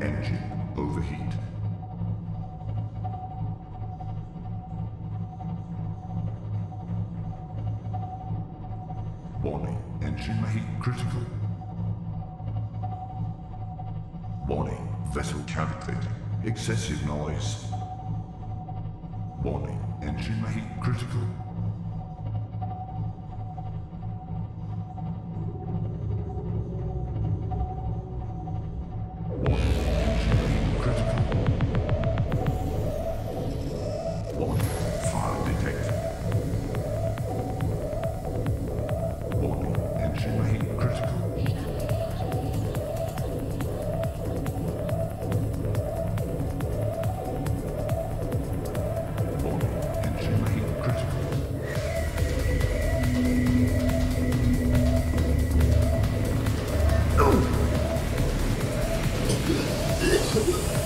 Engine overheat. Warning, engine heat critical. Warning, vessel counterfeit. Excessive noise. Warning, engine heat critical. Warning, engine heat critical. Warning, fire detected. Warning, engine heat critical. Warning, engine heat critical. Oh!